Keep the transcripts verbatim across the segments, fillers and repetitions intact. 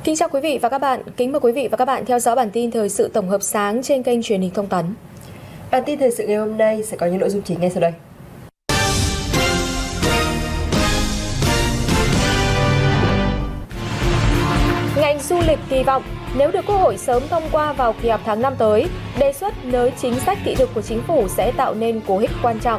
Kính chào quý vị và các bạn, kính mời quý vị và các bạn theo dõi bản tin thời sự tổng hợp sáng trên kênh truyền hình Thông tấn. Bản tin thời sự ngày hôm nay sẽ có những nội dung chính ngay sau đây. Ngành du lịch kỳ vọng nếu được Quốc hội sớm thông qua vào kỳ họp tháng năm tới, đề xuất nới chính sách thị thực của chính phủ sẽ tạo nên cú hích quan trọng.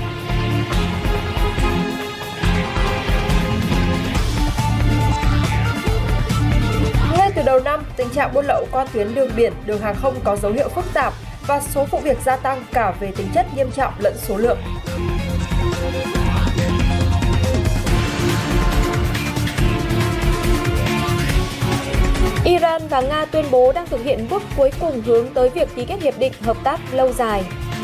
Ngay từ đầu năm, tình trạng buôn lậu qua tuyến đường biển, đường hàng không có dấu hiệu phức tạp và số vụ việc gia tăng cả về tính chất nghiêm trọng lẫn số lượng. Iran và Nga tuyên bố đang thực hiện bước cuối cùng hướng tới việc ký kết hiệp định hợp tác lâu dài.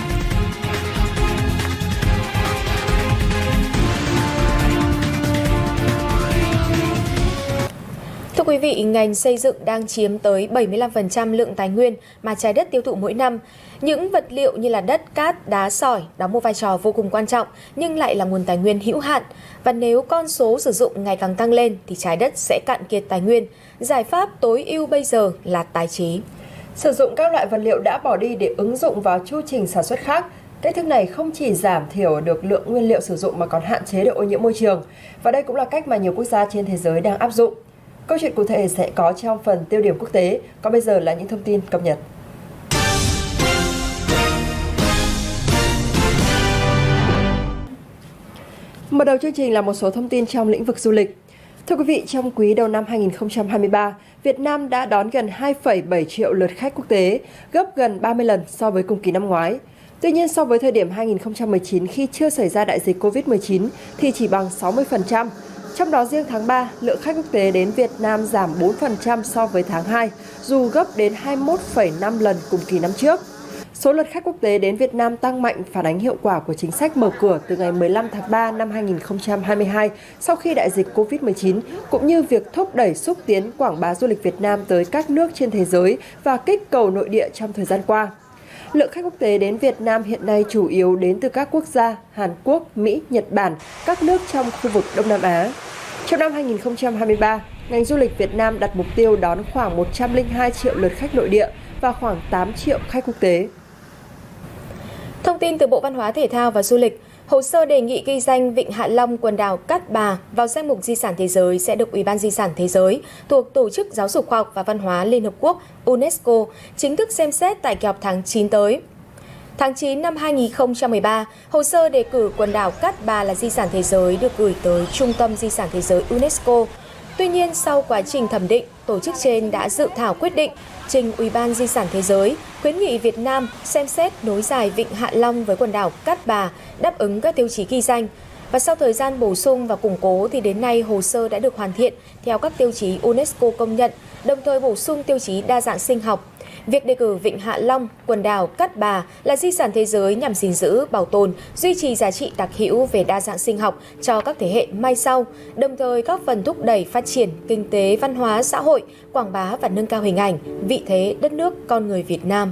Thưa quý vị, ngành xây dựng đang chiếm tới bảy mươi lăm phần trăm lượng tài nguyên mà trái đất tiêu thụ mỗi năm. Những vật liệu như là đất, cát, đá, sỏi đóng một vai trò vô cùng quan trọng nhưng lại là nguồn tài nguyên hữu hạn. Và nếu con số sử dụng ngày càng tăng lên thì trái đất sẽ cạn kiệt tài nguyên. Giải pháp tối ưu bây giờ là tái chế. Sử dụng các loại vật liệu đã bỏ đi để ứng dụng vào chu trình sản xuất khác. Cách thức này không chỉ giảm thiểu được lượng nguyên liệu sử dụng mà còn hạn chế được ô nhiễm môi trường. Và đây cũng là cách mà nhiều quốc gia trên thế giới đang áp dụng. Câu chuyện cụ thể sẽ có trong phần tiêu điểm quốc tế, còn bây giờ là những thông tin cập nhật. Mở đầu chương trình là một số thông tin trong lĩnh vực du lịch. Thưa quý vị, trong quý đầu năm hai nghìn không trăm hai mươi ba, Việt Nam đã đón gần hai phẩy bảy triệu lượt khách quốc tế, gấp gần ba mươi lần so với cùng kỳ năm ngoái. Tuy nhiên, so với thời điểm hai nghìn không trăm mười chín khi chưa xảy ra đại dịch Covid mười chín thì chỉ bằng sáu mươi phần trăm. Trong đó riêng tháng ba, lượng khách quốc tế đến Việt Nam giảm bốn phần trăm so với tháng hai, dù gấp đến hai mươi mốt phẩy năm lần cùng kỳ năm trước. Số lượt khách quốc tế đến Việt Nam tăng mạnh phản ánh hiệu quả của chính sách mở cửa từ ngày mười lăm tháng ba năm hai nghìn không trăm hai mươi hai sau khi đại dịch Covid mười chín, cũng như việc thúc đẩy xúc tiến quảng bá du lịch Việt Nam tới các nước trên thế giới và kích cầu nội địa trong thời gian qua. Lượng khách quốc tế đến Việt Nam hiện nay chủ yếu đến từ các quốc gia Hàn Quốc, Mỹ, Nhật Bản, các nước trong khu vực Đông Nam Á. Trong năm hai nghìn không trăm hai mươi ba, ngành du lịch Việt Nam đặt mục tiêu đón khoảng một trăm lẻ hai triệu lượt khách nội địa và khoảng tám triệu khách quốc tế. Thông tin từ Bộ Văn hóa Thể thao và Du lịch, hồ sơ đề nghị ghi danh Vịnh Hạ Long, quần đảo Cát Bà vào danh mục di sản thế giới sẽ được Ủy ban Di sản Thế giới thuộc Tổ chức Giáo dục Khoa học và Văn hóa Liên Hợp Quốc UNESCO chính thức xem xét tại kỳ họp tháng chín tới. Tháng chín năm hai nghìn không trăm mười ba, hồ sơ đề cử quần đảo Cát Bà là di sản thế giới được gửi tới Trung tâm Di sản Thế giới UNESCO. Tuy nhiên, sau quá trình thẩm định, tổ chức trên đã dự thảo quyết định trình Ủy ban Di sản Thế giới khuyến nghị Việt Nam xem xét nối dài Vịnh Hạ Long với quần đảo Cát Bà đáp ứng các tiêu chí ghi danh. Và sau thời gian bổ sung và củng cố thì đến nay hồ sơ đã được hoàn thiện theo các tiêu chí UNESCO công nhận, đồng thời bổ sung tiêu chí đa dạng sinh học. Việc đề cử Vịnh Hạ Long, quần đảo Cát Bà là di sản thế giới nhằm gìn giữ, bảo tồn, duy trì giá trị đặc hữu về đa dạng sinh học cho các thế hệ mai sau, đồng thời góp phần thúc đẩy phát triển kinh tế, văn hóa, xã hội, quảng bá và nâng cao hình ảnh, vị thế đất nước con người Việt Nam.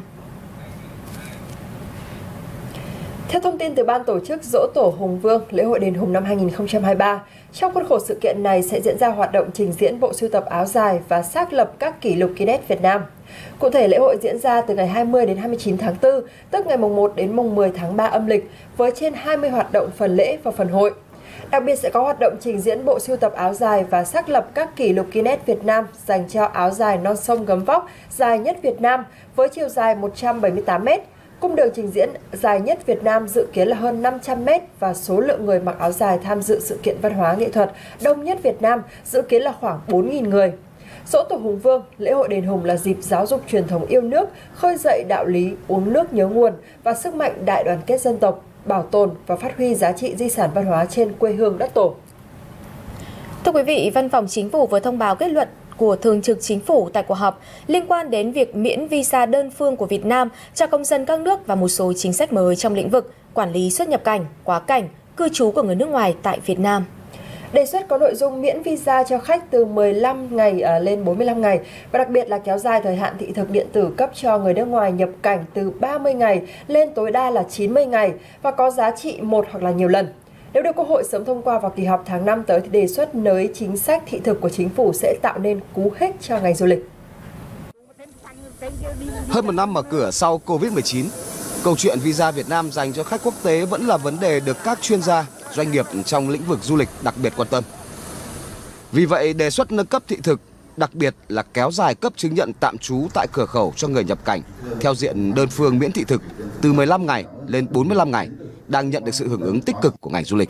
Theo thông tin từ ban tổ chức Giỗ Tổ Hùng Vương, lễ hội đền Hùng năm hai nghìn không trăm hai mươi ba, trong khuôn khổ sự kiện này sẽ diễn ra hoạt động trình diễn bộ sưu tập áo dài và xác lập các kỷ lục Guinness Việt Nam. Cụ thể, lễ hội diễn ra từ ngày hai mươi đến hai mươi chín tháng tư, tức ngày mùng một đến mùng mười tháng ba âm lịch, với trên hai mươi hoạt động phần lễ và phần hội. Đặc biệt sẽ có hoạt động trình diễn bộ sưu tập áo dài và xác lập các kỷ lục Guinness Việt Nam dành cho áo dài non sông gấm vóc dài nhất Việt Nam với chiều dài một trăm bảy mươi tám mét. Cung đường trình diễn dài nhất Việt Nam dự kiến là hơn năm trăm mét và số lượng người mặc áo dài tham dự sự kiện văn hóa nghệ thuật đông nhất Việt Nam dự kiến là khoảng bốn nghìn người. Giỗ Tổ Hùng Vương, lễ hội đền Hùng là dịp giáo dục truyền thống yêu nước, khơi dậy đạo lý uống nước nhớ nguồn và sức mạnh đại đoàn kết dân tộc, bảo tồn và phát huy giá trị di sản văn hóa trên quê hương đất tổ. Thưa quý vị, Văn phòng Chính phủ vừa thông báo kết luận của Thường trực Chính phủ tại cuộc họp liên quan đến việc miễn visa đơn phương của Việt Nam cho công dân các nước và một số chính sách mới trong lĩnh vực quản lý xuất nhập cảnh, quá cảnh, cư trú của người nước ngoài tại Việt Nam. Đề xuất có nội dung miễn visa cho khách từ mười lăm ngày lên bốn mươi lăm ngày và đặc biệt là kéo dài thời hạn thị thực điện tử cấp cho người nước ngoài nhập cảnh từ ba mươi ngày lên tối đa là chín mươi ngày và có giá trị một hoặc là nhiều lần. Nếu được Quốc hội sớm thông qua vào kỳ họp tháng năm tới thì đề xuất nới chính sách thị thực của chính phủ sẽ tạo nên cú hích cho ngành du lịch. Hơn một năm mở cửa sau Covid mười chín, câu chuyện visa Việt Nam dành cho khách quốc tế vẫn là vấn đề được các chuyên gia, doanh nghiệp trong lĩnh vực du lịch đặc biệt quan tâm. Vì vậy, đề xuất nâng cấp thị thực, đặc biệt là kéo dài cấp chứng nhận tạm trú tại cửa khẩu cho người nhập cảnh theo diện đơn phương miễn thị thực từ mười lăm ngày lên bốn mươi lăm ngày, đang nhận được sự hưởng ứng tích cực của ngành du lịch.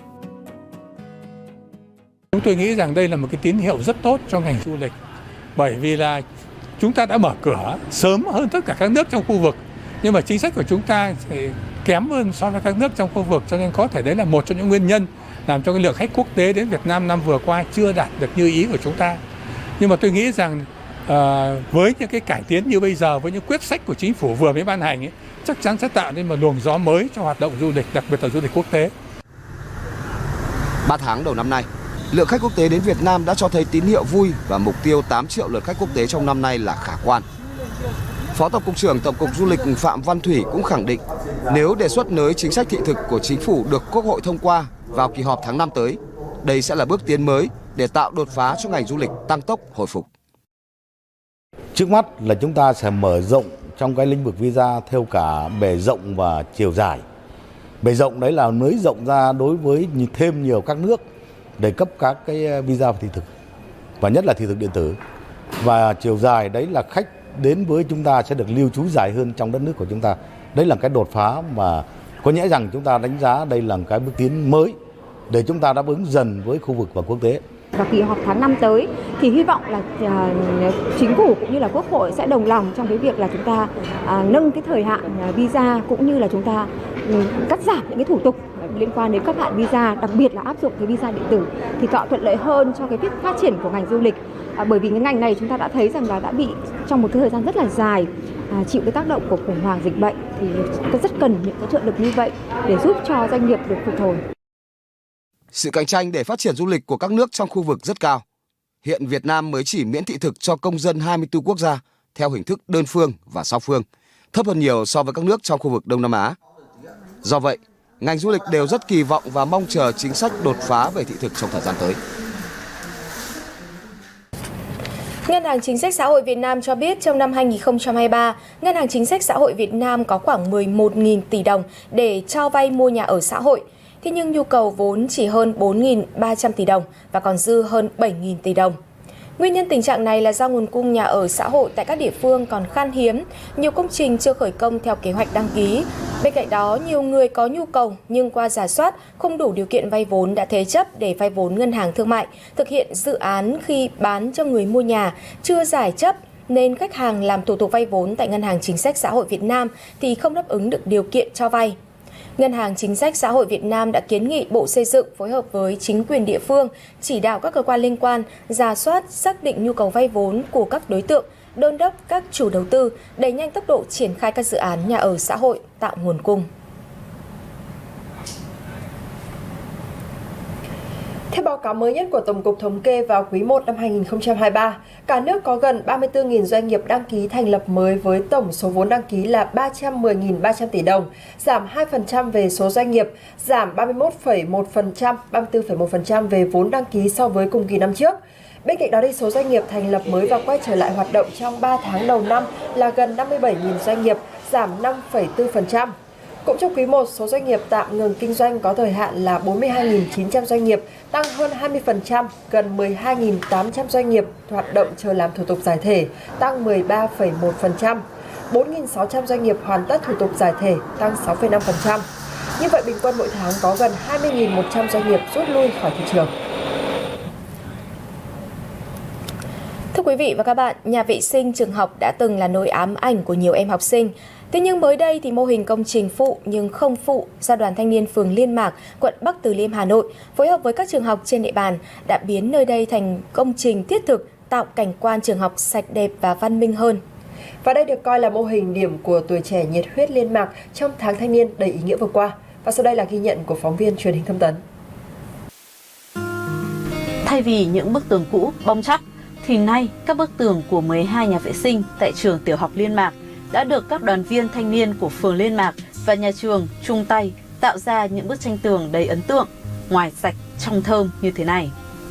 Chúng tôi nghĩ rằng đây là một cái tín hiệu rất tốt cho ngành du lịch, bởi vì là chúng ta đã mở cửa sớm hơn tất cả các nước trong khu vực, nhưng mà chính sách của chúng ta thì kém hơn so với các nước trong khu vực, cho nên có thể đấy là một trong những nguyên nhân làm cho cái lượng khách quốc tế đến Việt Nam năm vừa qua chưa đạt được như ý của chúng ta. Nhưng mà tôi nghĩ rằng à, với những cái cải tiến như bây giờ, với những quyết sách của chính phủ vừa mới ban hành ấy, chắc chắn sẽ tạo nên một luồng gió mới cho hoạt động du lịch, đặc biệt là du lịch quốc tế. ba tháng đầu năm nay, lượng khách quốc tế đến Việt Nam đã cho thấy tín hiệu vui và mục tiêu tám triệu lượt khách quốc tế trong năm nay là khả quan. Phó Tổng cục trưởng Tổng cục Du lịch Phạm Văn Thủy cũng khẳng định, nếu đề xuất nới chính sách thị thực của chính phủ được Quốc hội thông qua vào kỳ họp tháng năm tới, đây sẽ là bước tiến mới để tạo đột phá cho ngành du lịch tăng tốc hồi phục. Trước mắt là chúng ta sẽ mở rộng trong cái lĩnh vực visa theo cả bề rộng và chiều dài. Bề rộng đấy là nới rộng ra đối với thêm nhiều các nước để cấp các cái visa và thị thực, và nhất là thị thực điện tử. Và chiều dài đấy là khách đến với chúng ta sẽ được lưu trú dài hơn trong đất nước của chúng ta. Đấy là cái đột phá mà có nghĩa rằng chúng ta đánh giá đây là một cái bước tiến mới để chúng ta đáp ứng dần với khu vực và quốc tế. Và kỳ họp tháng năm tới thì hy vọng là uh, chính phủ cũng như là Quốc hội sẽ đồng lòng trong cái việc là chúng ta uh, nâng cái thời hạn uh, visa, cũng như là chúng ta um, cắt giảm những cái thủ tục liên quan đến cấp hạn visa, đặc biệt là áp dụng cái visa điện tử thì tạo thuận lợi hơn cho cái việc phát triển của ngành du lịch. À, bởi vì cái ngành này chúng ta đã thấy rằng là đã bị trong một cái thời gian rất là dài à, chịu cái tác động của khủng hoảng dịch bệnh, thì rất cần những cái trợ lực như vậy để giúp cho doanh nghiệp được phục hồi. Sự cạnh tranh để phát triển du lịch của các nước trong khu vực rất cao. Hiện Việt Nam mới chỉ miễn thị thực cho công dân hai mươi tư quốc gia theo hình thức đơn phương và song phương, thấp hơn nhiều so với các nước trong khu vực Đông Nam Á. Do vậy, ngành du lịch đều rất kỳ vọng và mong chờ chính sách đột phá về thị thực trong thời gian tới. Ngân hàng Chính sách Xã hội Việt Nam cho biết trong năm hai nghìn không trăm hai mươi ba, Ngân hàng Chính sách Xã hội Việt Nam có khoảng mười một nghìn tỷ đồng để cho vay mua nhà ở xã hội. Thế nhưng nhu cầu vốn chỉ hơn bốn nghìn ba trăm tỷ đồng và còn dư hơn bảy nghìn tỷ đồng. Nguyên nhân tình trạng này là do nguồn cung nhà ở xã hội tại các địa phương còn khan hiếm, nhiều công trình chưa khởi công theo kế hoạch đăng ký. Bên cạnh đó, nhiều người có nhu cầu nhưng qua rà soát không đủ điều kiện vay vốn đã thế chấp để vay vốn ngân hàng thương mại, thực hiện dự án khi bán cho người mua nhà chưa giải chấp, nên khách hàng làm thủ tục vay vốn tại Ngân hàng Chính sách Xã hội Việt Nam thì không đáp ứng được điều kiện cho vay. Ngân hàng Chính sách Xã hội Việt Nam đã kiến nghị Bộ Xây dựng phối hợp với chính quyền địa phương, chỉ đạo các cơ quan liên quan rà soát, xác định nhu cầu vay vốn của các đối tượng, đôn đốc các chủ đầu tư đẩy nhanh tốc độ triển khai các dự án nhà ở xã hội, tạo nguồn cung. Theo báo cáo mới nhất của Tổng cục Thống kê vào quý một năm hai nghìn không trăm hai mươi ba, cả nước có gần ba mươi tư nghìn doanh nghiệp đăng ký thành lập mới với tổng số vốn đăng ký là ba trăm mười nghìn ba trăm tỷ đồng, giảm hai phần trăm về số doanh nghiệp, giảm ba mươi mốt phẩy một phần trăm, ba mươi tư phẩy một phần trăm về vốn đăng ký so với cùng kỳ năm trước. Bên cạnh đó, thì số doanh nghiệp thành lập mới và quay trở lại hoạt động trong ba tháng đầu năm là gần năm mươi bảy nghìn doanh nghiệp, giảm năm phẩy bốn phần trăm. Cũng trong quý một, số doanh nghiệp tạm ngừng kinh doanh có thời hạn là bốn mươi hai nghìn chín trăm doanh nghiệp, tăng hơn hai mươi phần trăm, gần mười hai nghìn tám trăm doanh nghiệp hoạt động chờ làm thủ tục giải thể, tăng mười ba phẩy một phần trăm. bốn nghìn sáu trăm doanh nghiệp hoàn tất thủ tục giải thể, tăng sáu phẩy năm phần trăm. Như vậy, bình quân mỗi tháng có gần hai mươi nghìn một trăm doanh nghiệp rút lui khỏi thị trường. Thưa quý vị và các bạn, nhà vệ sinh trường học đã từng là nỗi ám ảnh của nhiều em học sinh. Thế nhưng mới đây thì mô hình công trình phụ nhưng không phụ do Đoàn Thanh niên phường Liên Mạc, quận Bắc Từ Liêm, Hà Nội phối hợp với các trường học trên địa bàn đã biến nơi đây thành công trình thiết thực, tạo cảnh quan trường học sạch đẹp và văn minh hơn. Và đây được coi là mô hình điểm của tuổi trẻ nhiệt huyết Liên Mạc trong tháng thanh niên đầy ý nghĩa vừa qua. Và sau đây là ghi nhận của phóng viên truyền hình Thông tấn. Thay vì những bức tường cũ bong tróc, thì nay các bức tường của mười hai nhà vệ sinh tại trường tiểu học Liên Mạc đã được các đoàn viên thanh niên của phường Liên Mạc và nhà trường chung tay tạo ra những bức tranh tường đầy ấn tượng. ngoài sạch, trong thơm như thế này.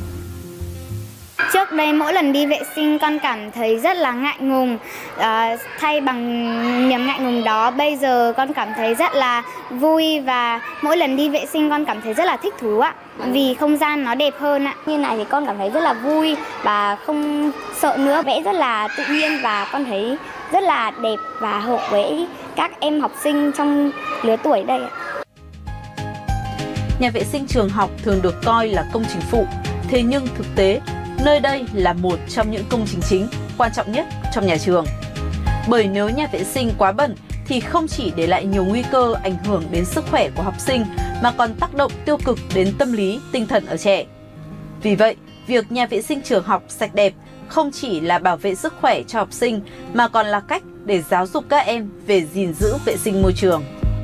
Trước đây mỗi lần đi vệ sinh con cảm thấy rất là ngại ngùng, à, thay bằng niềm ngại ngùng đó bây giờ con cảm thấy rất là vui và mỗi lần đi vệ sinh con cảm thấy rất là thích thú ạ, vì không gian nó đẹp hơn ạ. Như này thì con cảm thấy rất là vui và không sợ nữa, vẽ rất là tự nhiên và con thấy rất là đẹp và hợp với các em học sinh trong lứa tuổi đây ạ. Nhà vệ sinh trường học thường được coi là công trình phụ, thế nhưng thực tế nơi đây là một trong những công trình chính, quan trọng nhất trong nhà trường. Bởi nếu nhà vệ sinh quá bẩn thì không chỉ để lại nhiều nguy cơ ảnh hưởng đến sức khỏe của học sinh mà còn tác động tiêu cực đến tâm lý, tinh thần ở trẻ. Vì vậy, việc nhà vệ sinh trường học sạch đẹp không chỉ là bảo vệ sức khỏe cho học sinh mà còn là cách để giáo dục các em về gìn giữ vệ sinh môi trường.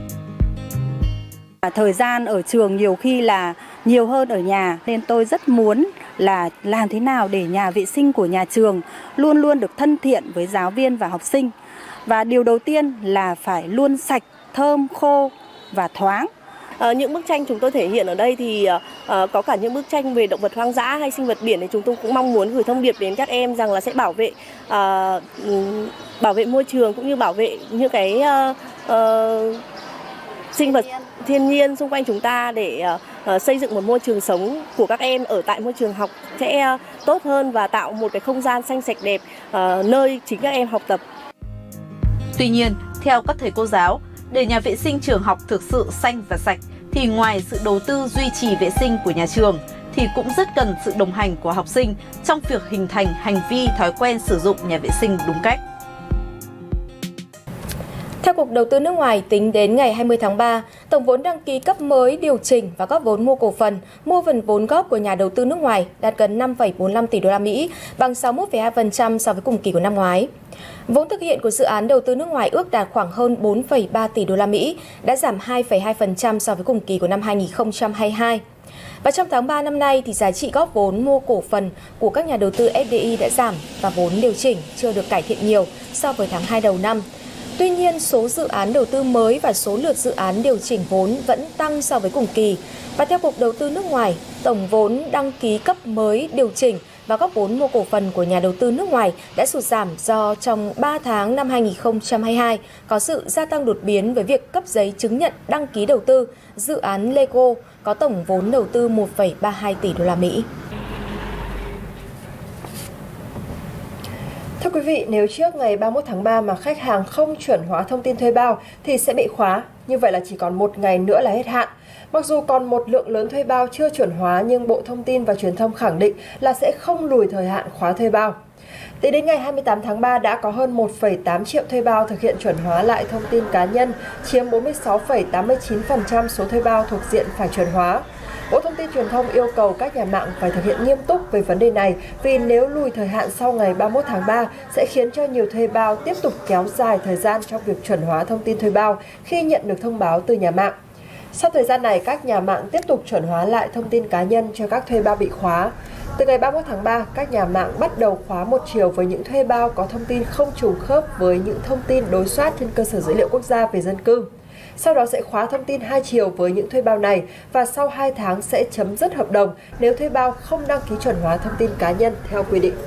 Thời gian ở trường nhiều khi là nhiều hơn ở nhà nên tôi rất muốn là làm thế nào để nhà vệ sinh của nhà trường luôn luôn được thân thiện với giáo viên và học sinh. Và điều đầu tiên là phải luôn sạch, thơm, khô và thoáng. À, những bức tranh chúng tôi thể hiện ở đây thì à, có cả những bức tranh về động vật hoang dã hay sinh vật biển, thì chúng tôi cũng mong muốn gửi thông điệp đến các em rằng là sẽ bảo vệ à, bảo vệ môi trường cũng như bảo vệ những cái à, à, sinh vật thiên nhiên xung quanh chúng ta để uh, xây dựng một môi trường sống của các em ở tại môi trường học sẽ uh, tốt hơn và tạo một cái không gian xanh sạch đẹp uh, nơi chính các em học tập. Tuy nhiên, theo các thầy cô giáo, để nhà vệ sinh trường học thực sự xanh và sạch thì ngoài sự đầu tư duy trì vệ sinh của nhà trường thì cũng rất cần sự đồng hành của học sinh trong việc hình thành hành vi thói quen sử dụng nhà vệ sinh đúng cách. Theo Cục Đầu tư nước ngoài, tính đến ngày hai mươi tháng ba, tổng vốn đăng ký cấp mới, điều chỉnh và góp vốn mua cổ phần, mua phần vốn góp của nhà đầu tư nước ngoài đạt gần năm phẩy bốn mươi lăm tỷ đô la Mỹ, bằng sáu mươi mốt phẩy hai phần trăm so với cùng kỳ của năm ngoái. Vốn thực hiện của dự án đầu tư nước ngoài ước đạt khoảng hơn bốn phẩy ba tỷ đô la Mỹ, đã giảm hai phẩy hai phần trăm so với cùng kỳ của năm hai nghìn không trăm hai mươi hai. Và trong tháng ba năm nay thì giá trị góp vốn mua cổ phần của các nhà đầu tư ép đê i đã giảm và vốn điều chỉnh chưa được cải thiện nhiều so với tháng hai đầu năm. Tuy nhiên, số dự án đầu tư mới và số lượt dự án điều chỉnh vốn vẫn tăng so với cùng kỳ. Và theo Cục Đầu tư nước ngoài, tổng vốn đăng ký cấp mới, điều chỉnh và góp vốn mua cổ phần của nhà đầu tư nước ngoài đã sụt giảm do trong ba tháng năm hai nghìn không trăm hai mươi hai có sự gia tăng đột biến với việc cấp giấy chứng nhận đăng ký đầu tư dự án Lego có tổng vốn đầu tư một phẩy ba mươi hai tỷ đô la Mỹ. Thưa quý vị, nếu trước ngày ba mươi mốt tháng ba mà khách hàng không chuẩn hóa thông tin thuê bao thì sẽ bị khóa. Như vậy là chỉ còn một ngày nữa là hết hạn. Mặc dù còn một lượng lớn thuê bao chưa chuẩn hóa nhưng Bộ Thông tin và Truyền thông khẳng định là sẽ không lùi thời hạn khóa thuê bao. Tính đến ngày hai mươi tám tháng ba đã có hơn một phẩy tám triệu thuê bao thực hiện chuẩn hóa lại thông tin cá nhân, chiếm bốn mươi sáu phẩy tám mươi chín phần trăm số thuê bao thuộc diện phải chuẩn hóa. Bộ Thông tin Truyền thông yêu cầu các nhà mạng phải thực hiện nghiêm túc về vấn đề này vì nếu lùi thời hạn sau ngày ba mươi mốt tháng ba sẽ khiến cho nhiều thuê bao tiếp tục kéo dài thời gian trong việc chuẩn hóa thông tin thuê bao khi nhận được thông báo từ nhà mạng. Sau thời gian này, các nhà mạng tiếp tục chuẩn hóa lại thông tin cá nhân cho các thuê bao bị khóa. Từ ngày ba mươi mốt tháng ba, các nhà mạng bắt đầu khóa một chiều với những thuê bao có thông tin không trùng khớp với những thông tin đối soát trên cơ sở dữ liệu quốc gia về dân cư. Sau đó sẽ khóa thông tin hai chiều với những thuê bao này và sau hai tháng sẽ chấm dứt hợp đồng nếu thuê bao không đăng ký chuẩn hóa thông tin cá nhân theo quy định.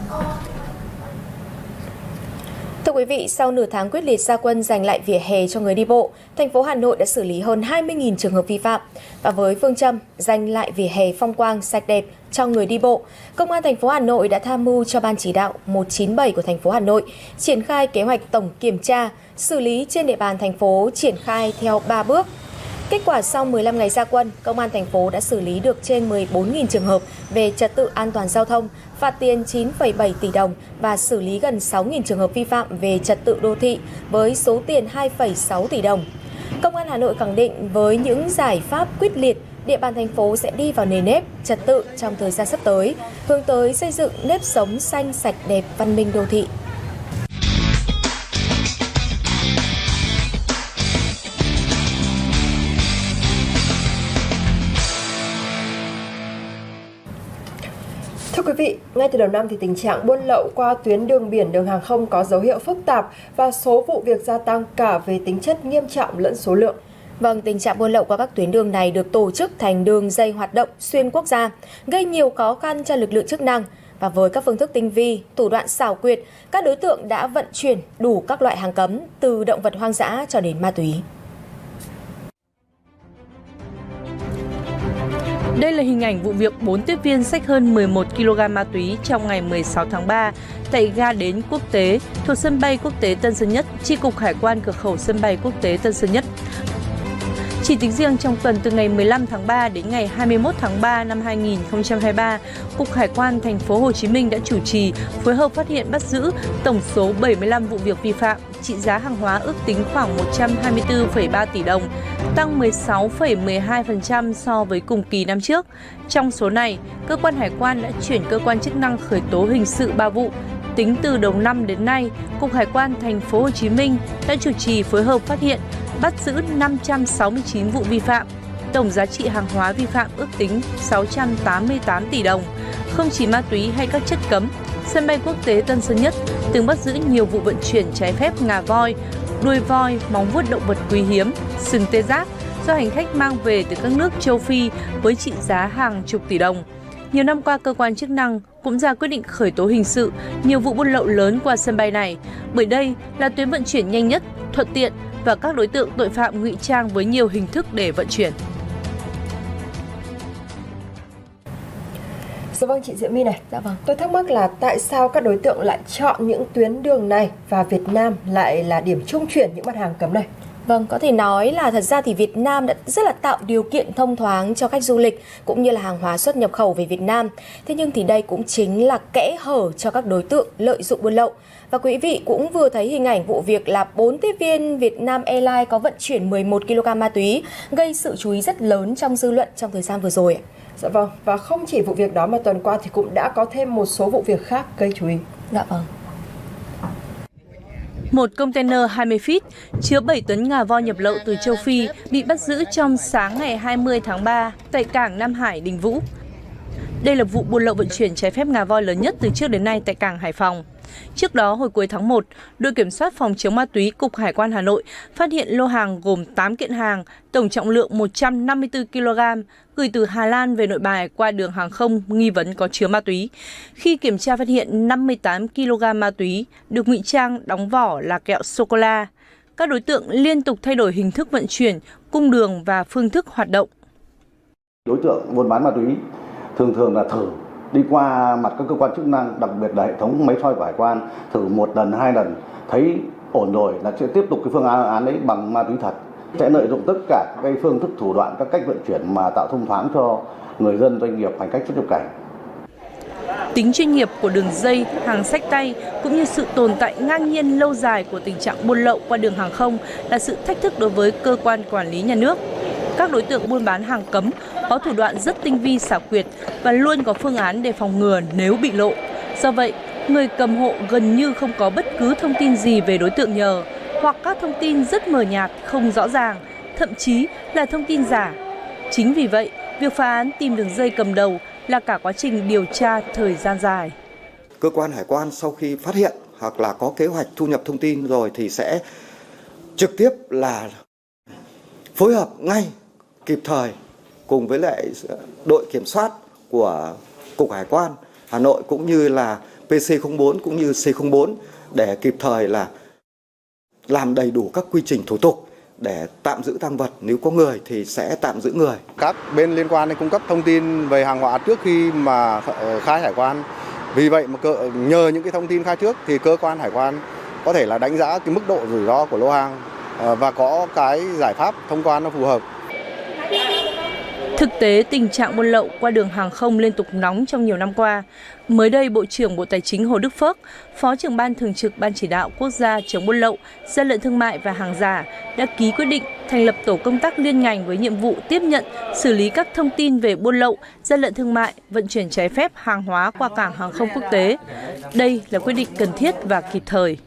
Thưa quý vị, sau nửa tháng quyết liệt ra quân giành lại vỉa hè cho người đi bộ, thành phố Hà Nội đã xử lý hơn hai mươi nghìn trường hợp vi phạm. Và với phương châm giành lại vỉa hè phong quang, sạch đẹp cho người đi bộ, Công an thành phố Hà Nội đã tham mưu cho Ban chỉ đạo một chín bảy của thành phố Hà Nội triển khai kế hoạch tổng kiểm tra, xử lý trên địa bàn thành phố triển khai theo ba bước. Kết quả sau mười lăm ngày ra quân, Công an thành phố đã xử lý được trên mười bốn nghìn trường hợp về trật tự an toàn giao thông, phạt tiền chín phẩy bảy tỷ đồng và xử lý gần sáu nghìn trường hợp vi phạm về trật tự đô thị với số tiền hai phẩy sáu tỷ đồng. Công an Hà Nội khẳng định với những giải pháp quyết liệt, địa bàn thành phố sẽ đi vào nề nếp, trật tự trong thời gian sắp tới, hướng tới xây dựng nếp sống xanh, sạch, đẹp, văn minh đô thị. Thưa quý vị, ngay từ đầu năm thì tình trạng buôn lậu qua tuyến đường biển, đường hàng không có dấu hiệu phức tạp và số vụ việc gia tăng cả về tính chất nghiêm trọng lẫn số lượng. Vâng, tình trạng buôn lậu qua các tuyến đường này được tổ chức thành đường dây hoạt động xuyên quốc gia, gây nhiều khó khăn cho lực lượng chức năng. Và với các phương thức tinh vi, thủ đoạn xảo quyệt, các đối tượng đã vận chuyển đủ các loại hàng cấm, từ động vật hoang dã cho đến ma túy. Đây là hình ảnh vụ việc bốn tiếp viên xách hơn mười một ki lô gam ma túy trong ngày mười sáu tháng ba tại ga đến quốc tế thuộc sân bay quốc tế Tân Sơn Nhất, Chi cục Hải quan cửa khẩu sân bay quốc tế Tân Sơn Nhất. Chỉ tính riêng trong tuần từ ngày mười lăm tháng ba đến ngày hai mươi mốt tháng ba năm hai nghìn không trăm hai mươi ba, Cục Hải quan thành phố Hồ Chí Minh đã chủ trì phối hợp phát hiện bắt giữ tổng số bảy mươi lăm vụ việc vi phạm, trị giá hàng hóa ước tính khoảng một trăm hai mươi tư phẩy ba tỷ đồng, tăng mười sáu phẩy mười hai phần trăm so với cùng kỳ năm trước. Trong số này, cơ quan hải quan đã chuyển cơ quan chức năng khởi tố hình sự ba vụ. Tính từ đầu năm đến nay, Cục Hải quan thành phố Hồ Chí Minh đã chủ trì phối hợp phát hiện, bắt giữ năm trăm sáu mươi chín vụ vi phạm. Tổng giá trị hàng hóa vi phạm ước tính sáu trăm tám mươi tám tỷ đồng. Không chỉ ma túy hay các chất cấm, sân bay quốc tế Tân Sơn Nhất từng bắt giữ nhiều vụ vận chuyển trái phép ngà voi, đuôi voi, móng vuốt động vật quý hiếm, sừng tê giác do hành khách mang về từ các nước châu Phi với trị giá hàng chục tỷ đồng. Nhiều năm qua, cơ quan chức năng cũng ra quyết định khởi tố hình sự nhiều vụ buôn lậu lớn qua sân bay này, bởi đây là tuyến vận chuyển nhanh nhất, thuận tiện và các đối tượng tội phạm ngụy trang với nhiều hình thức để vận chuyển. Dạ vâng, chị Diệu My này. Dạ vâng. Tôi thắc mắc là tại sao các đối tượng lại chọn những tuyến đường này và Việt Nam lại là điểm trung chuyển những mặt hàng cấm này? Vâng, có thể nói là thật ra thì Việt Nam đã rất là tạo điều kiện thông thoáng cho khách du lịch cũng như là hàng hóa xuất nhập khẩu về Việt Nam. Thế nhưng thì đây cũng chính là kẽ hở cho các đối tượng lợi dụng buôn lậu. Và quý vị cũng vừa thấy hình ảnh vụ việc là bốn tiếp viên Việt Nam Airlines có vận chuyển mười một ki lô gam ma túy, gây sự chú ý rất lớn trong dư luận trong thời gian vừa rồi. Dạ vâng, và không chỉ vụ việc đó mà tuần qua thì cũng đã có thêm một số vụ việc khác gây chú ý. Dạ vâng. Một container hai mươi feet chứa bảy tấn ngà voi nhập lậu từ châu Phi bị bắt giữ trong sáng ngày hai mươi tháng ba tại cảng Nam Hải, Đình Vũ. Đây là vụ buôn lậu vận chuyển trái phép ngà voi lớn nhất từ trước đến nay tại cảng Hải Phòng. Trước đó, hồi cuối tháng một, đội kiểm soát phòng chống ma túy Cục Hải quan Hà Nội phát hiện lô hàng gồm tám kiện hàng, tổng trọng lượng một trăm năm mươi tư ki lô gam, gửi từ Hà Lan về Nội Bài qua đường hàng không nghi vấn có chứa ma túy. Khi kiểm tra phát hiện năm mươi tám ki lô gam ma túy được ngụy trang đóng vỏ là kẹo sô-cô-la. Các đối tượng liên tục thay đổi hình thức vận chuyển, cung đường và phương thức hoạt động. Đối tượng buôn bán ma túy thường thường là thử đi qua mặt các cơ quan chức năng, đặc biệt là hệ thống máy soi của hải quan, thử một lần, hai lần, thấy ổn rồi là sẽ tiếp tục cái phương án đấy bằng ma túy thật. Sẽ lợi dụng tất cả các phương thức thủ đoạn, các cách vận chuyển mà tạo thông thoáng cho người dân, doanh nghiệp, hành khách xuất nhập cảnh. Tính chuyên nghiệp của đường dây hàng xách tay cũng như sự tồn tại ngang nhiên lâu dài của tình trạng buôn lậu qua đường hàng không là sự thách thức đối với cơ quan quản lý nhà nước. Các đối tượng buôn bán hàng cấm có thủ đoạn rất tinh vi xảo quyệt và luôn có phương án để phòng ngừa nếu bị lộ. Do vậy, người cầm hộ gần như không có bất cứ thông tin gì về đối tượng nhờ, hoặc các thông tin rất mờ nhạt, không rõ ràng, thậm chí là thông tin giả. Chính vì vậy, việc phá án tìm đường dây cầm đầu là cả quá trình điều tra thời gian dài. Cơ quan hải quan sau khi phát hiện hoặc là có kế hoạch thu nhập thông tin rồi thì sẽ trực tiếp là phối hợp ngay, kịp thời cùng với lại đội kiểm soát của Cục Hải quan Hà Nội cũng như là P C không bốn cũng như C không bốn để kịp thời là làm đầy đủ các quy trình thủ tục để tạm giữ tang vật, nếu có người thì sẽ tạm giữ người. Các bên liên quan cung cấp thông tin về hàng hóa trước khi mà khai hải quan. Vì vậy mà nhờ những cái thông tin khai trước thì cơ quan hải quan có thể là đánh giá cái mức độ rủi ro của lô hàng và có cái giải pháp thông quan nó phù hợp. Thực tế, tình trạng buôn lậu qua đường hàng không liên tục nóng trong nhiều năm qua. Mới đây, Bộ trưởng Bộ Tài chính Hồ Đức Phước, Phó trưởng Ban Thường trực Ban Chỉ đạo Quốc gia chống buôn lậu, gian lận thương mại và hàng giả đã ký quyết định thành lập tổ công tác liên ngành với nhiệm vụ tiếp nhận, xử lý các thông tin về buôn lậu, gian lận thương mại, vận chuyển trái phép hàng hóa qua cảng hàng không quốc tế. Đây là quyết định cần thiết và kịp thời.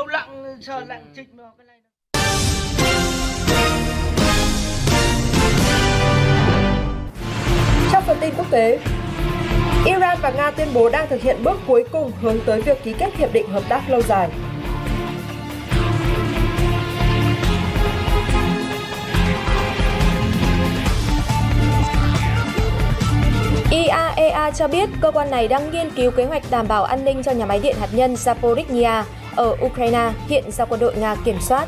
Trong phần tin quốc tế, Iran và Nga tuyên bố đang thực hiện bước cuối cùng hướng tới việc ký kết hiệp định hợp tác lâu dài. i a e a cho biết cơ quan này đang nghiên cứu kế hoạch đảm bảo an ninh cho nhà máy điện hạt nhân Zaporizhzhia ở Ukraine, hiện do quân đội Nga kiểm soát.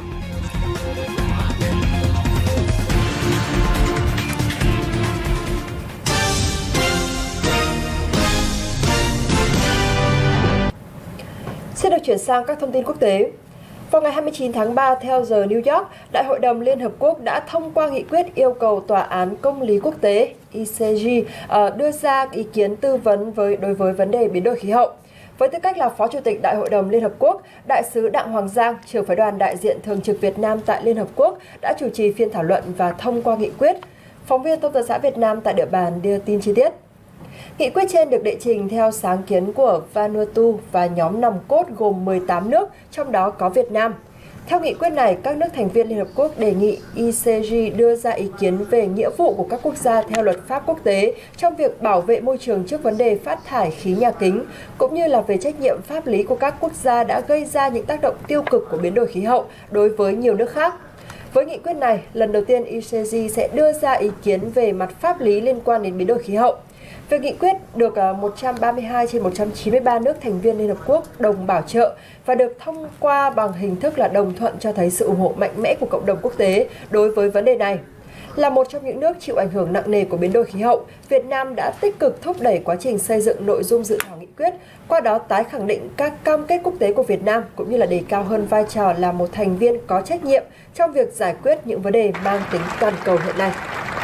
Xin được chuyển sang các thông tin quốc tế. Vào ngày hai mươi chín tháng ba, theo giờ New York, Đại hội đồng Liên Hợp Quốc đã thông qua nghị quyết yêu cầu Tòa án Công lý Quốc tế I C J đưa ra ý kiến tư vấn với đối với vấn đề biến đổi khí hậu. Với tư cách là Phó Chủ tịch Đại hội đồng Liên Hợp Quốc, Đại sứ Đặng Hoàng Giang, trưởng phái đoàn đại diện thường trực Việt Nam tại Liên Hợp Quốc, đã chủ trì phiên thảo luận và thông qua nghị quyết. Phóng viên Thông tấn xã Việt Nam tại địa bàn đưa tin chi tiết. Nghị quyết trên được đệ trình theo sáng kiến của Vanuatu và nhóm nòng cốt gồm mười tám nước, trong đó có Việt Nam. Theo nghị quyết này, các nước thành viên Liên Hợp Quốc đề nghị I C J đưa ra ý kiến về nghĩa vụ của các quốc gia theo luật pháp quốc tế trong việc bảo vệ môi trường trước vấn đề phát thải khí nhà kính, cũng như là về trách nhiệm pháp lý của các quốc gia đã gây ra những tác động tiêu cực của biến đổi khí hậu đối với nhiều nước khác. Với nghị quyết này, lần đầu tiên I C J sẽ đưa ra ý kiến về mặt pháp lý liên quan đến biến đổi khí hậu. Việc nghị quyết được một trăm ba mươi hai trên một trăm chín mươi ba nước thành viên Liên Hợp Quốc đồng bảo trợ và được thông qua bằng hình thức là đồng thuận cho thấy sự ủng hộ mạnh mẽ của cộng đồng quốc tế đối với vấn đề này. Là một trong những nước chịu ảnh hưởng nặng nề của biến đổi khí hậu, Việt Nam đã tích cực thúc đẩy quá trình xây dựng nội dung dự thảo nghị quyết, qua đó tái khẳng định các cam kết quốc tế của Việt Nam cũng như là đề cao hơn vai trò là một thành viên có trách nhiệm trong việc giải quyết những vấn đề mang tính toàn cầu hiện nay.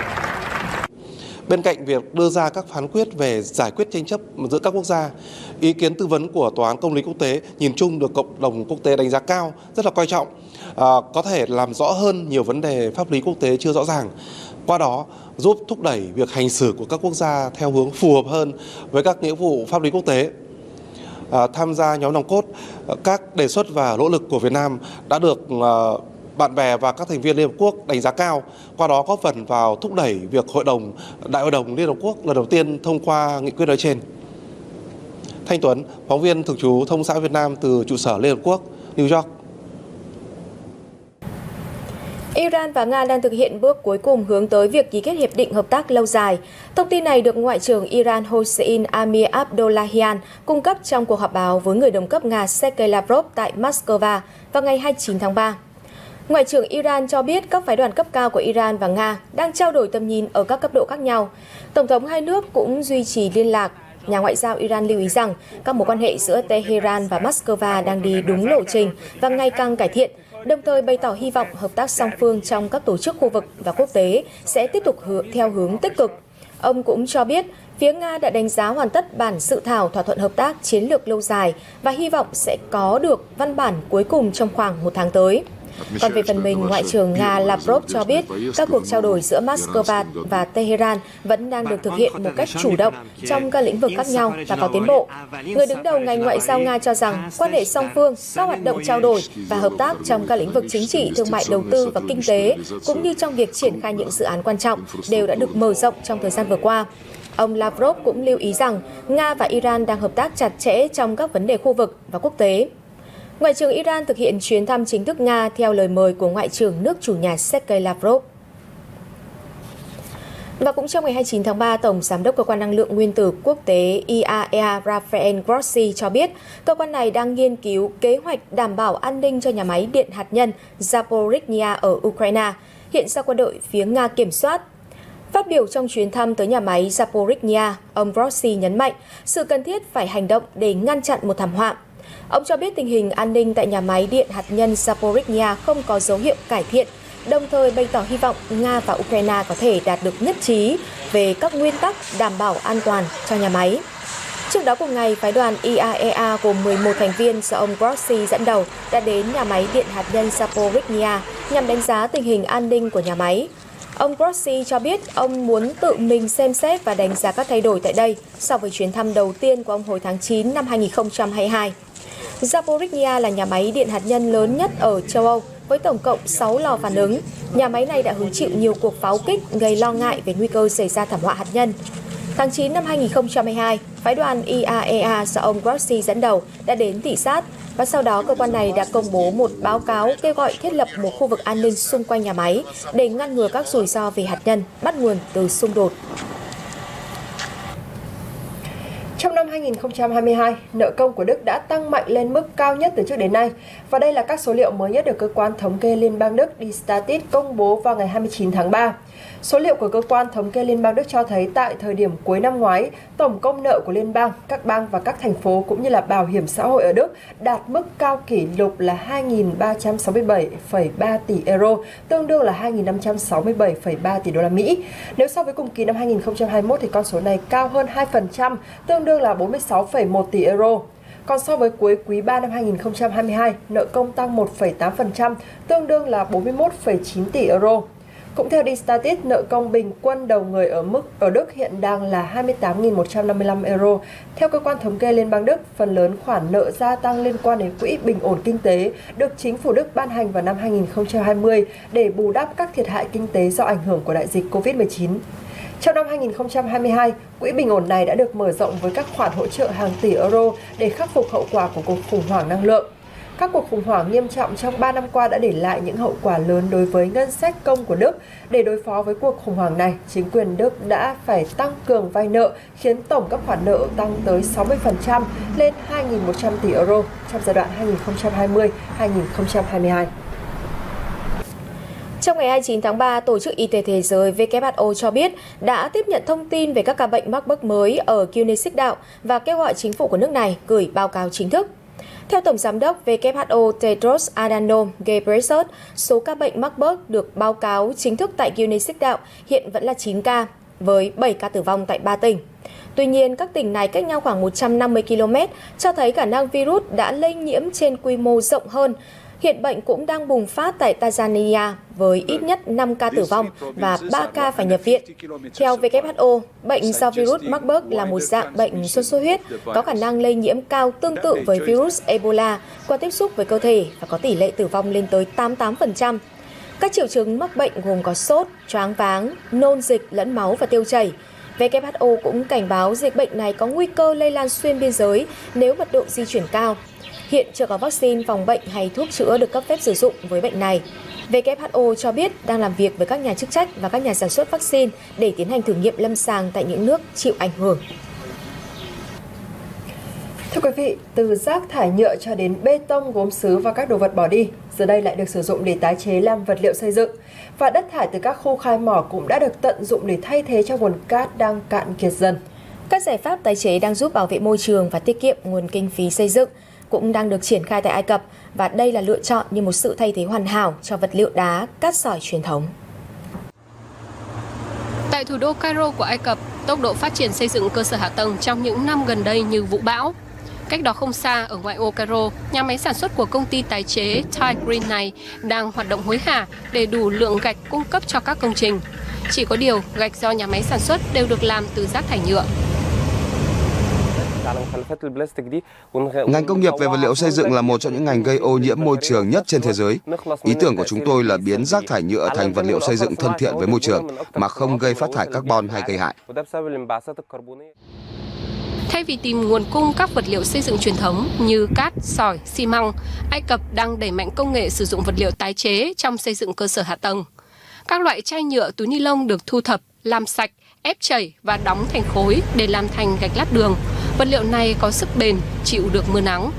Bên cạnh việc đưa ra các phán quyết về giải quyết tranh chấp giữa các quốc gia, ý kiến tư vấn của Tòa án Công lý Quốc tế nhìn chung được cộng đồng quốc tế đánh giá cao, rất là coi trọng, à, có thể làm rõ hơn nhiều vấn đề pháp lý quốc tế chưa rõ ràng. Qua đó giúp thúc đẩy việc hành xử của các quốc gia theo hướng phù hợp hơn với các nghĩa vụ pháp lý quốc tế. À, tham gia nhóm nòng cốt, các đề xuất và nỗ lực của Việt Nam đã được à, bạn bè và các thành viên Liên Hợp Quốc đánh giá cao, qua đó góp phần vào thúc đẩy việc hội đồng Đại hội đồng Liên Hợp Quốc lần đầu tiên thông qua nghị quyết nói trên. Thanh Tuấn, phóng viên thường trú Thông xã Việt Nam từ trụ sở Liên Hợp Quốc, New York. Iran và Nga đang thực hiện bước cuối cùng hướng tới việc ký kết hiệp định hợp tác lâu dài. Thông tin này được Ngoại trưởng Iran Hossein Amir Abdollahian cung cấp trong cuộc họp báo với người đồng cấp Nga Sergei Lavrov tại Moscow vào ngày hai mươi chín tháng ba. Ngoại trưởng Iran cho biết các phái đoàn cấp cao của Iran và Nga đang trao đổi tầm nhìn ở các cấp độ khác nhau. Tổng thống hai nước cũng duy trì liên lạc. Nhà ngoại giao Iran lưu ý rằng các mối quan hệ giữa Tehran và Moscow đang đi đúng lộ trình và ngày càng cải thiện, đồng thời bày tỏ hy vọng hợp tác song phương trong các tổ chức khu vực và quốc tế sẽ tiếp tục theo hướng tích cực. Ông cũng cho biết phía Nga đã đánh giá hoàn tất bản dự thảo thỏa thuận hợp tác chiến lược lâu dài và hy vọng sẽ có được văn bản cuối cùng trong khoảng một tháng tới. Còn về phần mình, Ngoại trưởng Nga Lavrov cho biết các cuộc trao đổi giữa Moscow và Tehran vẫn đang được thực hiện một cách chủ động trong các lĩnh vực khác nhau và có tiến bộ. Người đứng đầu ngành ngoại giao Nga cho rằng quan hệ song phương, các hoạt động trao đổi và hợp tác trong các lĩnh vực chính trị, thương mại, đầu tư và kinh tế, cũng như trong việc triển khai những dự án quan trọng đều đã được mở rộng trong thời gian vừa qua. Ông Lavrov cũng lưu ý rằng Nga và Iran đang hợp tác chặt chẽ trong các vấn đề khu vực và quốc tế. Ngoại trưởng Iran thực hiện chuyến thăm chính thức Nga theo lời mời của Ngoại trưởng nước chủ nhà Sergei Lavrov. Và cũng trong ngày hai mươi chín tháng ba, Tổng Giám đốc Cơ quan Năng lượng Nguyên tử Quốc tế I A E A Rafael Grossi cho biết cơ quan này đang nghiên cứu kế hoạch đảm bảo an ninh cho nhà máy điện hạt nhân Zaporizhzhia ở Ukraine, hiện do quân đội phía Nga kiểm soát. Phát biểu trong chuyến thăm tới nhà máy Zaporizhzhia, ông Grossi nhấn mạnh sự cần thiết phải hành động để ngăn chặn một thảm họa. Ông cho biết tình hình an ninh tại nhà máy điện hạt nhân Zaporizhzhia không có dấu hiệu cải thiện, đồng thời bày tỏ hy vọng Nga và Ukraine có thể đạt được nhất trí về các nguyên tắc đảm bảo an toàn cho nhà máy. Trước đó cùng ngày, phái đoàn I A E A gồm mười một thành viên do ông Grossi dẫn đầu đã đến nhà máy điện hạt nhân Zaporizhzhia nhằm đánh giá tình hình an ninh của nhà máy. Ông Grossi cho biết ông muốn tự mình xem xét và đánh giá các thay đổi tại đây so với chuyến thăm đầu tiên của ông hồi tháng chín năm hai nghìn không trăm hai mươi hai. Zaporizhzhia là nhà máy điện hạt nhân lớn nhất ở châu Âu với tổng cộng sáu lò phản ứng. Nhà máy này đã hứng chịu nhiều cuộc pháo kích gây lo ngại về nguy cơ xảy ra thảm họa hạt nhân. Tháng chín năm hai nghìn không trăm hai mươi hai, phái đoàn I A E A do ông Grossi dẫn đầu đã đến thị sát và sau đó cơ quan này đã công bố một báo cáo kêu gọi thiết lập một khu vực an ninh xung quanh nhà máy để ngăn ngừa các rủi ro về hạt nhân bắt nguồn từ xung đột. hai nghìn không trăm hai mươi hai, nợ công của Đức đã tăng mạnh lên mức cao nhất từ trước đến nay. Và đây là các số liệu mới nhất được cơ quan thống kê Liên bang Đức Destatis công bố vào ngày hai mươi chín tháng ba. Số liệu của cơ quan thống kê Liên bang Đức cho thấy tại thời điểm cuối năm ngoái, tổng công nợ của liên bang, các bang và các thành phố cũng như là bảo hiểm xã hội ở Đức đạt mức cao kỷ lục là hai nghìn ba trăm sáu mươi bảy phẩy ba tỷ euro, tương đương là hai nghìn năm trăm sáu mươi bảy phẩy ba tỷ đô la Mỹ. Nếu so với cùng kỳ năm hai nghìn không trăm hai mươi mốt thì con số này cao hơn hai phần trăm, tương đương là bốn mươi sáu phẩy một tỷ euro. Còn so với cuối quý ba năm hai nghìn không trăm hai mươi hai, nợ công tăng một phẩy tám phần trăm, tương đương là bốn mươi mốt phẩy chín tỷ euro. Cũng theo Destatis, nợ công bình quân đầu người ở mức ở Đức hiện đang là hai mươi tám nghìn một trăm năm mươi lăm euro. Theo cơ quan thống kê Liên bang Đức, phần lớn khoản nợ gia tăng liên quan đến quỹ bình ổn kinh tế được chính phủ Đức ban hành vào năm hai nghìn không trăm hai mươi để bù đắp các thiệt hại kinh tế do ảnh hưởng của đại dịch Covid mười chín. Trong năm hai nghìn không trăm hai mươi hai, quỹ bình ổn này đã được mở rộng với các khoản hỗ trợ hàng tỷ euro để khắc phục hậu quả của cuộc khủng hoảng năng lượng. Các cuộc khủng hoảng nghiêm trọng trong ba năm qua đã để lại những hậu quả lớn đối với ngân sách công của Đức. Để đối phó với cuộc khủng hoảng này, chính quyền Đức đã phải tăng cường vay nợ, khiến tổng các khoản nợ tăng tới sáu mươi phần trăm lên hai nghìn một trăm tỷ euro trong giai đoạn hai nghìn không trăm hai mươi đến hai nghìn không trăm hai mươi hai. Trong ngày hai mươi chín tháng ba, Tổ chức Y tế Thế giới W H O cho biết đã tiếp nhận thông tin về các ca bệnh mắc bớt mới ở Guinea Xích Đạo và kêu gọi chính phủ của nước này gửi báo cáo chính thức. Theo Tổng Giám đốc W H O Tedros Adhanom Ghebreyesus, số ca bệnh mắc bớt được báo cáo chính thức tại Guinea Xích Đạo hiện vẫn là chín ca, với bảy ca tử vong tại ba tỉnh. Tuy nhiên, các tỉnh này cách nhau khoảng một trăm năm mươi ki lô mét, cho thấy khả năng virus đã lây nhiễm trên quy mô rộng hơn. Hiện bệnh cũng đang bùng phát tại Tanzania với ít nhất năm ca tử vong và ba ca phải nhập viện. Theo W H O, bệnh do virus Marburg là một dạng bệnh sốt xuất huyết có khả năng lây nhiễm cao tương tự với virus Ebola qua tiếp xúc với cơ thể và có tỷ lệ tử vong lên tới tám mươi tám phần trăm. Các triệu chứng mắc bệnh gồm có sốt, choáng váng, nôn dịch lẫn máu và tiêu chảy. W H O cũng cảnh báo dịch bệnh này có nguy cơ lây lan xuyên biên giới nếu mật độ di chuyển cao. Hiện chưa có vaccine phòng bệnh hay thuốc chữa được cấp phép sử dụng với bệnh này. W H O cho biết đang làm việc với các nhà chức trách và các nhà sản xuất vaccine để tiến hành thử nghiệm lâm sàng tại những nước chịu ảnh hưởng. Thưa quý vị, từ rác thải nhựa cho đến bê tông, gốm sứ và các đồ vật bỏ đi, giờ đây lại được sử dụng để tái chế làm vật liệu xây dựng. Và đất thải từ các khu khai mỏ cũng đã được tận dụng để thay thế cho nguồn cát đang cạn kiệt dần. Các giải pháp tái chế đang giúp bảo vệ môi trường và tiết kiệm nguồn kinh phí xây dựng cũng đang được triển khai tại Ai Cập, và đây là lựa chọn như một sự thay thế hoàn hảo cho vật liệu đá, cát sỏi truyền thống. Tại thủ đô Cairo của Ai Cập, tốc độ phát triển xây dựng cơ sở hạ tầng trong những năm gần đây như vũ bão. Cách đó không xa, ở ngoại ô Cairo, nhà máy sản xuất của công ty tái chế Thai Green này đang hoạt động hối hả để đủ lượng gạch cung cấp cho các công trình. Chỉ có điều, gạch do nhà máy sản xuất đều được làm từ rác thải nhựa. Ngành công nghiệp về vật liệu xây dựng là một trong những ngành gây ô nhiễm môi trường nhất trên thế giới. Ý tưởng của chúng tôi là biến rác thải nhựa thành vật liệu xây dựng thân thiện với môi trường mà không gây phát thải carbon hay gây hại. Thay vì tìm nguồn cung các vật liệu xây dựng truyền thống như cát, sỏi, xi măng, Ai Cập đang đẩy mạnh công nghệ sử dụng vật liệu tái chế trong xây dựng cơ sở hạ tầng. Các loại chai nhựa, túi ni lông được thu thập, làm sạch, ép chảy và đóng thành khối để làm thành gạch lát đường. Vật liệu này có sức bền, chịu được mưa nắng.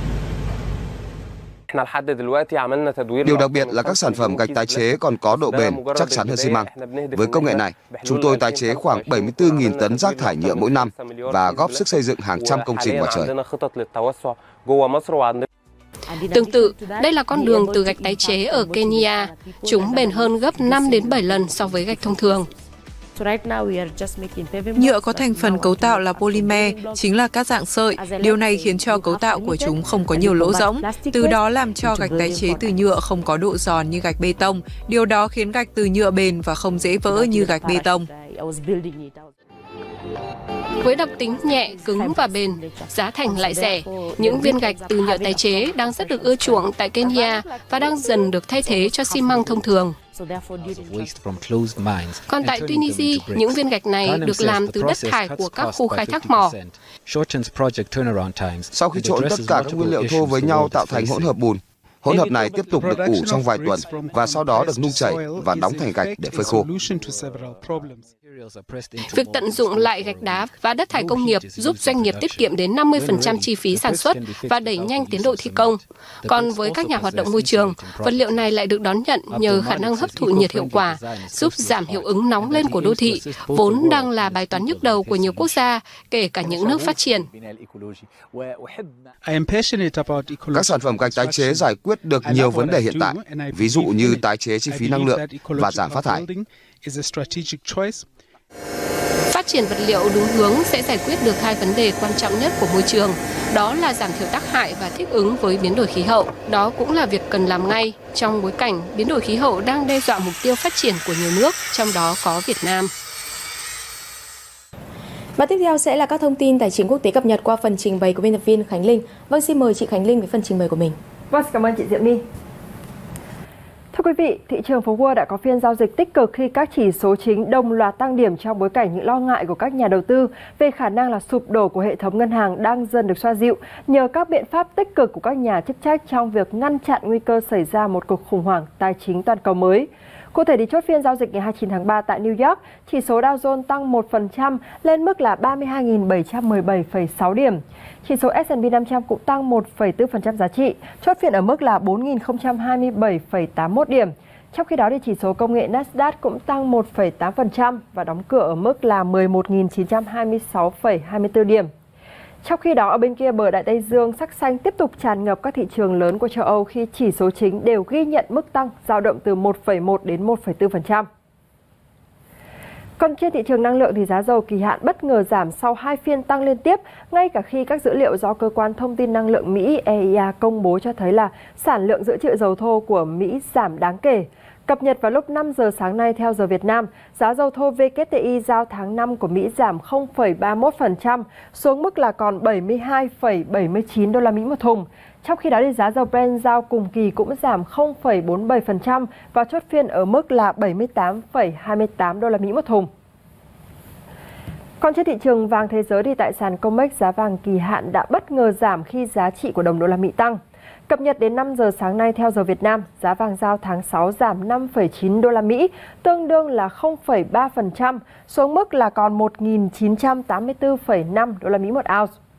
Điều đặc biệt là các sản phẩm gạch tái chế còn có độ bền, chắc chắn hơn xi măng. Với công nghệ này, chúng tôi tái chế khoảng bảy mươi tư nghìn tấn rác thải nhựa mỗi năm và góp sức xây dựng hàng trăm công trình ngoài trời. Tương tự, đây là con đường từ gạch tái chế ở Kenya. Chúng bền hơn gấp năm đến bảy lần so với gạch thông thường. Nhựa có thành phần cấu tạo là polymer, chính là các dạng sợi. Điều này khiến cho cấu tạo của chúng không có nhiều lỗ rỗng, từ đó làm cho gạch tái chế từ nhựa không có độ giòn như gạch bê tông. Điều đó khiến gạch từ nhựa bền và không dễ vỡ như gạch bê tông. Với đặc tính nhẹ, cứng và bền, giá thành lại rẻ, những viên gạch từ nhựa tái chế đang rất được ưa chuộng tại Kenya và đang dần được thay thế cho xi măng thông thường. Còn tại Tunisia, những viên gạch này được làm từ đất thải của các khu khai thác mỏ. Sau khi trộn tất cả các nguyên liệu thô với nhau tạo thành hỗn hợp bùn, Hỗn hợp này tiếp tục được ủ trong vài tuần và sau đó được nung chảy và đóng thành gạch để phơi khô. Việc tận dụng lại gạch đá và đất thải công nghiệp giúp doanh nghiệp tiết kiệm đến năm mươi phần trăm chi phí sản xuất và đẩy nhanh tiến độ thi công. Còn với các nhà hoạt động môi trường, vật liệu này lại được đón nhận nhờ khả năng hấp thụ nhiệt hiệu quả, giúp giảm hiệu ứng nóng lên của đô thị, vốn đang là bài toán nhức đầu của nhiều quốc gia, kể cả những nước phát triển. Các sản phẩm gạch tái chế giải quyết được nhiều vấn đề hiện tại, ví dụ như tái chế chi phí năng lượng và giảm phát thải. Phát triển vật liệu đúng hướng sẽ giải quyết được hai vấn đề quan trọng nhất của môi trường, đó là giảm thiểu tác hại và thích ứng với biến đổi khí hậu. Đó cũng là việc cần làm ngay trong bối cảnh biến đổi khí hậu đang đe dọa mục tiêu phát triển của nhiều nước, trong đó có Việt Nam. Và tiếp theo sẽ là các thông tin tài chính quốc tế cập nhật qua phần trình bày của biên tập viên Khánh Linh. Vâng, xin mời chị Khánh Linh với phần trình bày của mình. Vâng, cảm ơn chị Diệu My. Thưa quý vị, thị trường phố Wall đã có phiên giao dịch tích cực khi các chỉ số chính đồng loạt tăng điểm trong bối cảnh những lo ngại của các nhà đầu tư về khả năng là sụp đổ của hệ thống ngân hàng đang dần được xoa dịu nhờ các biện pháp tích cực của các nhà chức trách trong việc ngăn chặn nguy cơ xảy ra một cuộc khủng hoảng tài chính toàn cầu mới. Cụ thể thì chốt phiên giao dịch ngày hai mươi chín tháng ba tại New York, chỉ số Dow Jones tăng một phần trăm lên mức là ba mươi hai nghìn bảy trăm mười bảy phẩy sáu điểm. Chỉ số S and P năm trăm cũng tăng một phẩy bốn phần trăm giá trị, chốt phiên ở mức là bốn nghìn không trăm hai mươi bảy phẩy tám mươi mốt điểm. Trong khi đó thì chỉ số công nghệ Nasdaq cũng tăng một phẩy tám phần trăm và đóng cửa ở mức là mười một nghìn chín trăm hai mươi sáu phẩy hai mươi tư điểm. Trong khi đó, ở bên kia bờ Đại Tây Dương, sắc xanh tiếp tục tràn ngập các thị trường lớn của châu Âu khi chỉ số chính đều ghi nhận mức tăng dao động từ một phẩy một đến một phẩy bốn phần trăm. Còn trên thị trường năng lượng thì giá dầu kỳ hạn bất ngờ giảm sau hai phiên tăng liên tiếp, ngay cả khi các dữ liệu do Cơ quan Thông tin Năng lượng Mỹ E I A công bố cho thấy là sản lượng dự trữ dầu thô của Mỹ giảm đáng kể. Cập nhật vào lúc năm giờ sáng nay theo giờ Việt Nam, giá dầu thô W T I giao tháng năm của Mỹ giảm không phẩy ba mươi mốt phần trăm xuống mức là còn bảy mươi hai phẩy bảy mươi chín đô la Mỹ một thùng. Trong khi đó thì giá dầu Brent giao cùng kỳ cũng giảm không phẩy bốn mươi bảy phần trăm và chốt phiên ở mức là bảy mươi tám phẩy hai mươi tám đô la Mỹ một thùng. Còn trên thị trường vàng thế giới thì tại sàn COMEX, giá vàng kỳ hạn đã bất ngờ giảm khi giá trị của đồng đô la Mỹ tăng. Cập nhật đến năm giờ sáng nay theo giờ Việt Nam, giá vàng giao tháng sáu giảm năm phẩy chín đô la Mỹ, tương đương là không phẩy ba phần trăm, xuống mức là còn một nghìn chín trăm tám mươi tư phẩy năm đô la Mỹ một ounce.